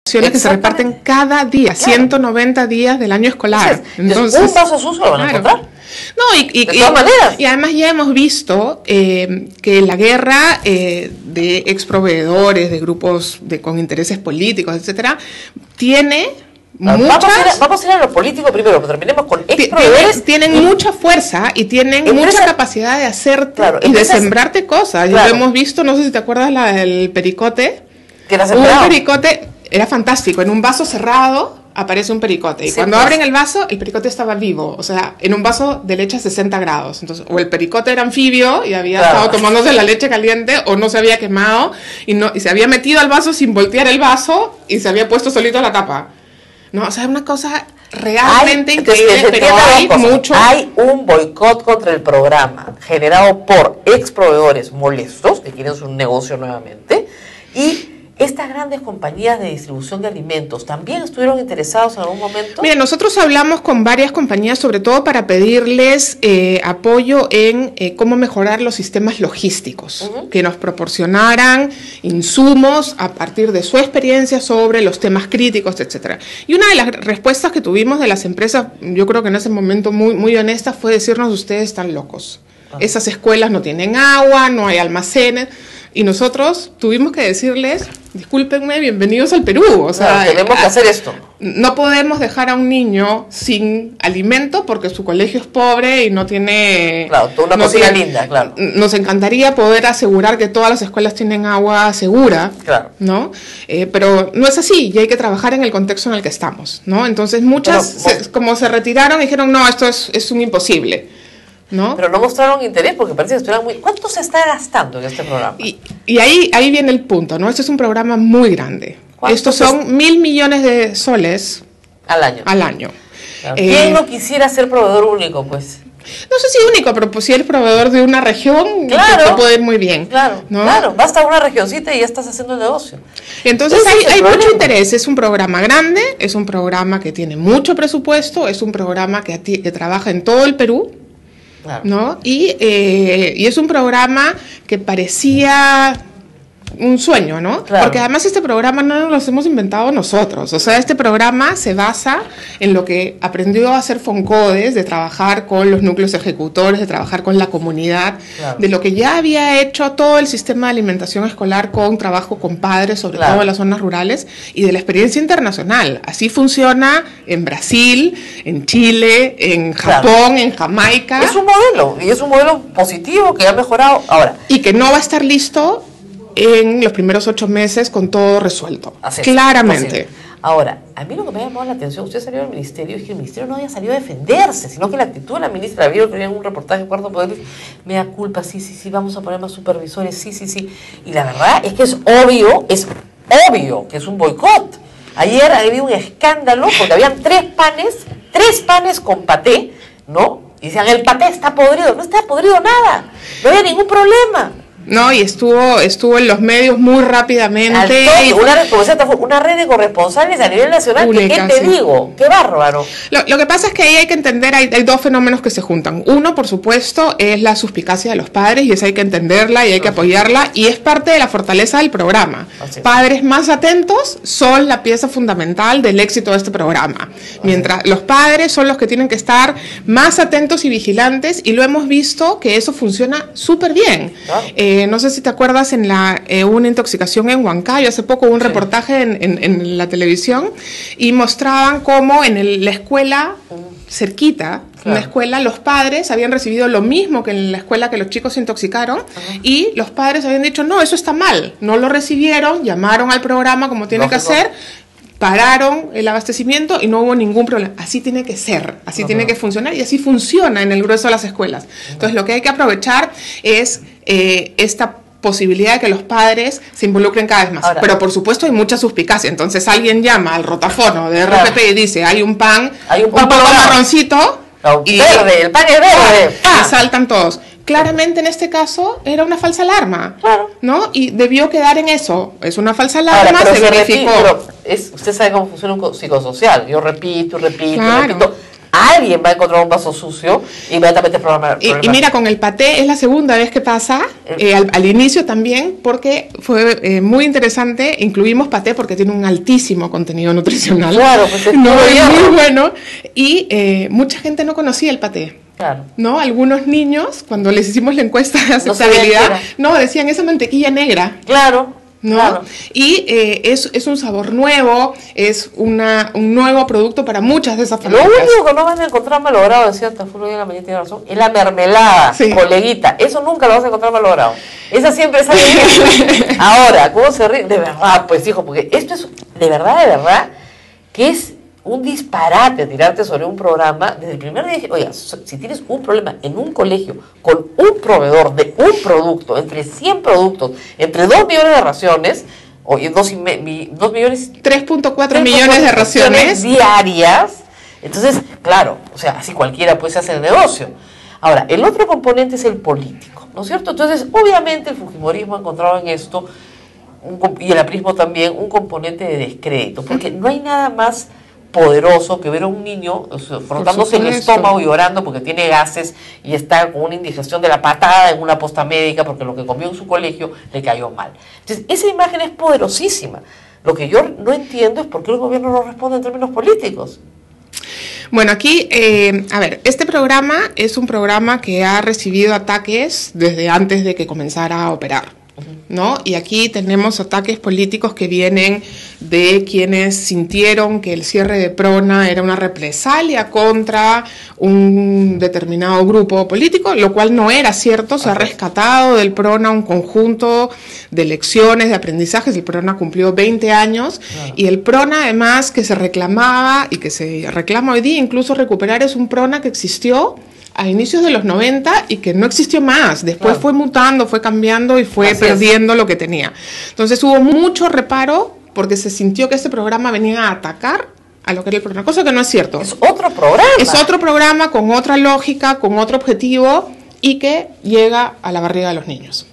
que se reparten cada día, 190 días del año escolar. Entonces, un vaso sucio lo van a encontrar. No, de todas maneras. Y además ya hemos visto que la guerra de exproveedores, de grupos con intereses políticos, etcétera, tiene vamos a ir a lo político primero, pero terminemos con exproveedores. Tienen mucha fuerza y tienen mucha capacidad de hacerte y de sembrarte cosas. Lo hemos visto, no sé si te acuerdas la del pericote. Que era sembrado. Un pericote era fantástico, en un vaso cerrado aparece un pericote, y cuando abren el vaso, el pericote estaba vivo, o sea, en un vaso de leche a 60 grados, entonces, o el pericote era anfibio y había estado tomándose la leche caliente, o no se había quemado, y se había metido al vaso sin voltear el vaso, y se había puesto solito la tapa, ¿no? O sea, es una cosa realmente increíble, pero hay un boicot contra el programa, generado por exproveedores molestos, que quieren su negocio nuevamente, y estas grandes compañías de distribución de alimentos también estuvieron interesados en algún momento. Mira, nosotros hablamos con varias compañías, sobre todo para pedirles apoyo en cómo mejorar los sistemas logísticos, que nos proporcionaran insumos a partir de su experiencia sobre los temas críticos, etcétera. Y una de las respuestas que tuvimos de las empresas, yo creo que en ese momento muy honesta, fue decirnos: ustedes están locos. Esas escuelas no tienen agua, no hay almacenes. Y nosotros tuvimos que decirles: discúlpenme, bienvenidos al Perú. O sea, tenemos que hacer esto. No podemos dejar a un niño sin alimento porque su colegio es pobre y no tiene... Claro, toda una cocina linda, claro. Nos encantaría poder asegurar que todas las escuelas tienen agua segura, ¿no? Pero no es así, y hay que trabajar en el contexto en el que estamos, ¿no? Entonces muchas, como se retiraron, dijeron: no, esto es un imposible, ¿no? Pero no mostraron interés porque parece que estuvieran muy... ¿Cuánto se está gastando en este programa? Y ahí viene el punto, ¿no? Este es un programa muy grande. Estos son 1.000 millones de soles al año. Claro. ¿Quién no quisiera ser proveedor único, pues? No sé si único, pero pues si eres proveedor de una región, te puede ir muy bien. Claro, ¿no? Claro, basta una regioncita y ya estás haciendo el negocio. Entonces hay mucho interés, es un programa grande, es un programa que tiene mucho presupuesto, es un programa que trabaja en todo el Perú. Claro. ¿No? Y es un programa que parecía un sueño, ¿no? Claro. Porque además este programa no nos lo hemos inventado nosotros. O sea, este programa se basa en lo que aprendió a hacer Foncodes, de trabajar con los núcleos ejecutores, de trabajar con la comunidad, de lo que ya había hecho todo el sistema de alimentación escolar con trabajo con padres, sobre todo en las zonas rurales, y de la experiencia internacional. Así funciona en Brasil, en Chile, en Japón, en Jamaica. Es un modelo, y es un modelo positivo que ha mejorado ahora. Y que no va a estar listo en los primeros 8 meses con todo resuelto. Claramente. Ahora, a mí lo que me ha llamado la atención, usted salió del ministerio, es que el ministerio no había salido a defenderse, sino que la actitud de la ministra, la vi en un reportaje de Cuarto Poder, me da culpa, sí, vamos a poner más supervisores, sí. Y la verdad es que es obvio que es un boicot. Ayer había un escándalo porque habían 3 panes con paté, ¿no? Y decían: el paté está podrido. No está podrido nada, no había ningún problema. No, y estuvo en los medios muy rápidamente. Una red de corresponsales a nivel nacional. ¿Qué te digo? ¡Qué bárbaro! Lo que pasa es que ahí hay que entender, hay 2 fenómenos que se juntan. Uno, por supuesto, es la suspicacia de los padres, y esa hay que entenderla y hay que apoyarla, y es parte de la fortaleza del programa. Padres más atentos son la pieza fundamental del éxito de este programa. Mientras los padres son los que tienen que estar más atentos y vigilantes, y lo hemos visto que eso funciona súper bien. No sé si te acuerdas en una intoxicación en Huancayo, hace poco hubo un reportaje en la televisión, y mostraban cómo en la escuela cerquita, en la escuela, los padres habían recibido lo mismo que en la escuela que los chicos se intoxicaron, y los padres habían dicho: no, eso está mal, no lo recibieron, llamaron al programa como tiene que hacer, pararon el abastecimiento y no hubo ningún problema. Así tiene que ser, así tiene que funcionar, y así funciona en el grueso de las escuelas. Entonces lo que hay que aprovechar es esta posibilidad de que los padres se involucren cada vez más. Ahora, pero por supuesto hay mucha suspicacia. Entonces alguien llama al rotafono de RPP y dice: hay un pan un poco marroncito, y verde, el pan es verde, y saltan todos. Claramente en este caso era una falsa alarma, ¿no? Y debió quedar en eso. Es una falsa alarma, ahora, se verificó. Usted sabe cómo funciona un psicosocial. Yo repito. alguien va a encontrar un vaso sucio y inmediatamente el problema. Y mira, con el paté es la segunda vez que pasa, al inicio también, porque fue muy interesante, incluimos paté porque tiene un altísimo contenido nutricional. Claro, pues es muy bueno, y mucha gente no conocía el paté. Claro. ¿No? Algunos niños, cuando les hicimos la encuesta de aceptabilidad, no, decían esa mantequilla negra. Claro. ¿No? Claro. Y es un sabor nuevo, es un nuevo producto para muchas de esas familias. Lo único que no van a encontrar malogrado, decía Tafuro hoy en la mañana, tiene razón, es la mermelada, sí, coleguita. Eso nunca lo vas a encontrar malogrado. Esa siempre sale bien. Ahora, ¿cómo se ríe? De verdad, pues hijo, porque esto es de verdad, que es un disparate tirarte sobre un programa. Desde el primer día dije, oiga, si tienes un problema en un colegio con un proveedor de un producto, entre 100 productos, entre 2 millones de raciones, oye, 2 millones... 3.4 millones de raciones diarias. Entonces, claro, o sea, así cualquiera puede hacer el negocio. Ahora, el otro componente es el político, ¿no es cierto? Entonces, obviamente el fujimorismo ha encontrado en esto, y el aprismo también, un componente de descrédito, porque no hay nada más poderoso que ver a un niño frotándose el estómago y llorando porque tiene gases y está con una indigestión de la patada en una posta médica porque lo que comió en su colegio le cayó mal. Entonces, esa imagen es poderosísima. Lo que yo no entiendo es por qué el gobierno no responde en términos políticos. Bueno, aquí, a ver, este programa es un programa que ha recibido ataques desde antes de que comenzara a operar, ¿no? Y aquí tenemos ataques políticos que vienen de quienes sintieron que el cierre de Prona era una represalia contra un determinado grupo político, lo cual no era cierto. Se ha rescatado del Prona un conjunto de lecciones, de aprendizajes. El Prona cumplió 20 años y el Prona, además, que se reclamaba y que se reclama hoy día, incluso recuperar, es un Prona que existió a inicios de los 90 y que no existió más. Después fue mutando, fue cambiando y fue perdiendo lo que tenía. Entonces hubo mucho reparo porque se sintió que este programa venía a atacar a lo que era el programa, cosa que no es cierto. Es otro programa. Es otro programa con otra lógica, con otro objetivo y que llega a la barriga de los niños.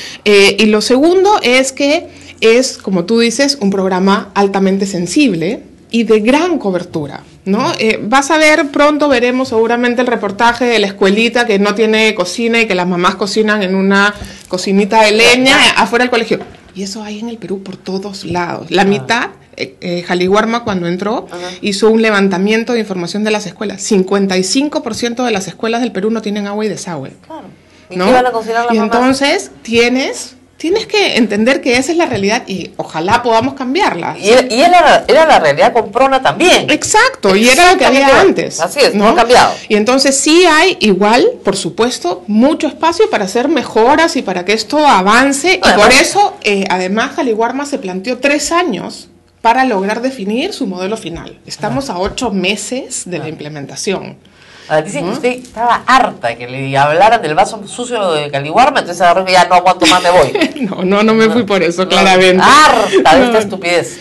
Y lo segundo es que es, como tú dices, un programa altamente sensible y de gran cobertura, ¿no? Vas a ver, pronto veremos seguramente el reportaje de la escuelita que no tiene cocina y que las mamás cocinan en una cocinita de leña afuera del colegio. Y eso hay en el Perú por todos lados. La mitad, Jaliwarma cuando entró, hizo un levantamiento de información de las escuelas. 55% de las escuelas del Perú no tienen agua y desagüe. Claro. ¿Y qué van a cocinar las mamás? Entonces tienes que entender que esa es la realidad y ojalá podamos cambiarla. Y era la realidad con Prona también. Exacto, y era lo que había antes. Así es, no ha cambiado. Y entonces sí hay igual, por supuesto, mucho espacio para hacer mejoras y para que esto avance. Y por eso, además, Jaliwarma se planteó 3 años para lograr definir su modelo final. Estamos a 8 meses de la implementación. Dicen que usted estaba harta de que le hablaran del vaso sucio de Jaliwarma, entonces agarró que ya no aguanto más, me voy. No me fui por eso, claramente. Harta de esta estupidez.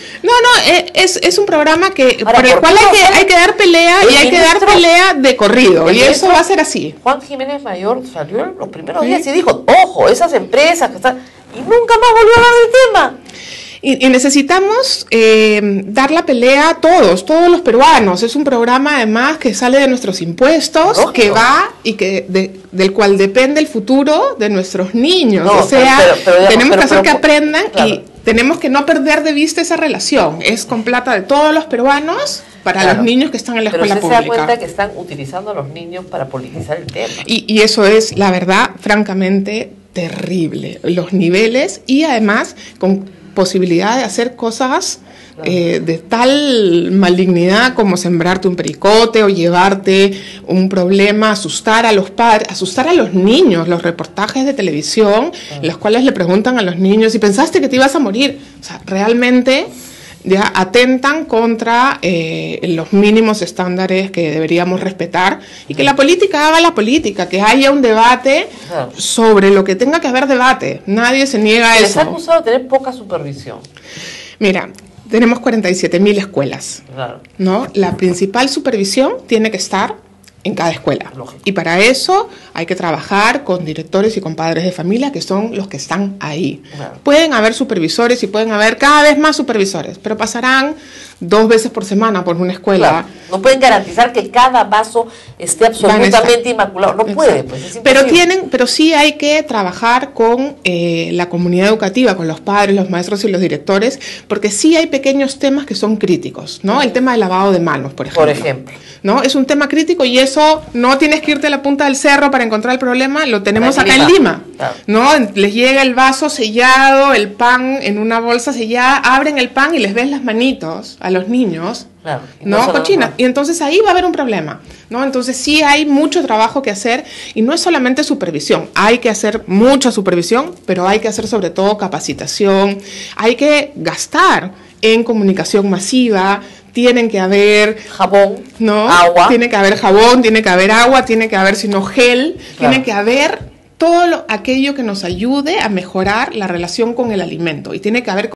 Es un programa que ahora, por el cual hay que dar pelea y hay que dar pelea de corrido, y eso va a ser así. Juan Jiménez Mayor salió en los primeros días y dijo, ojo, esas empresas que están... Y nunca más volvió a hablar del tema. Y necesitamos dar la pelea a todos los peruanos. Es un programa además que sale de nuestros impuestos, lógico, que va y que del cual depende el futuro de nuestros niños. O sea, tenemos que hacer que aprendan y tenemos que no perder de vista esa relación. Es con plata de todos los peruanos para los niños que están en la escuela pública. Pero usted se da cuenta que están utilizando a los niños para politizar el tema. Y eso es, la verdad, francamente terrible. Los niveles y además con posibilidad de hacer cosas de tal malignidad como sembrarte un pericote o llevarte un problema, asustar a los padres, asustar a los niños. Los reportajes de televisión, en los cuales le preguntan a los niños, ¿y pensaste que te ibas a morir? O sea, realmente ya atentan contra los mínimos estándares que deberíamos respetar y que la política haga la política, que haya un debate sobre lo que tenga que haber debate. Nadie se niega a eso. Les ha acusado de tener poca supervisión. Mira, tenemos 47.000 escuelas, ¿no? La principal supervisión tiene que estar en cada escuela. Lógico. Y para eso hay que trabajar con directores y con padres de familia, que son los que están ahí. Pueden haber supervisores y pueden haber cada vez más supervisores, pero pasarán 2 veces por semana por una escuela. Claro. No pueden garantizar que cada vaso esté absolutamente inmaculado. No puede, pues es imposible. Pero sí hay que trabajar con la comunidad educativa, con los padres, los maestros y los directores, porque sí hay pequeños temas que son críticos, ¿no? El tema del lavado de manos, por ejemplo. ¿No? Es un tema crítico y eso no tienes que irte a la punta del cerro para encontrar el problema, lo tenemos acá en Lima, claro. ¿No? Les llega el vaso sellado, el pan en una bolsa sellada, abren el pan y les ven las manitos a los niños, claro, ¿no? Cochinas. Y entonces ahí va a haber un problema, ¿no? Entonces sí hay mucho trabajo que hacer y no es solamente supervisión, hay que hacer mucha supervisión, pero hay que hacer sobre todo capacitación, hay que gastar en comunicación masiva. Tienen que haber jabón, ¿no? Agua. Tiene que haber jabón, tiene que haber agua, tiene que haber, si no, gel, claro. Tiene que haber todo aquello que nos ayude a mejorar la relación con el alimento y tiene que haber